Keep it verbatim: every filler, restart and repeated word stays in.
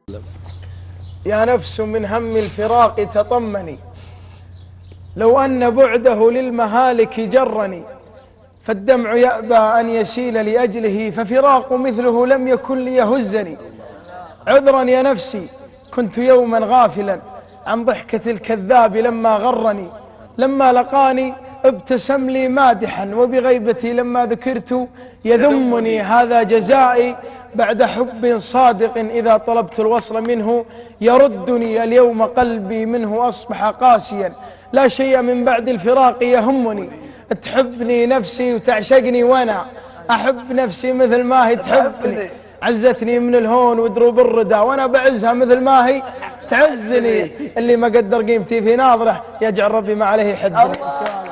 يا نفس من هم الفراق تطمني، لو أن بعده للمهالك جرني، فالدمع يأبى أن يسيل لأجله، ففراق مثله لم يكن ليهزني. عذرا يا نفسي كنت يوما غافلا عن ضحكة الكذاب لما غرني، لما لقاني ابتسم لي مادحا، وبغيبتي لما ذكرت يذمني. هذا جزائي بعد حب صادق، إذا طلبت الوصل منه يردني. اليوم قلبي منه أصبح قاسيا، لا شيء من بعد الفراق يهمني. تحبني نفسي وتعشقني وأنا أحب نفسي مثل ما هي تحبني. عزتني من الهون ودروب الردى، وأنا بعزها مثل ما هي تعزني. اللي ما قدر قيمتي في ناظره يجعل ربي ما عليه حد.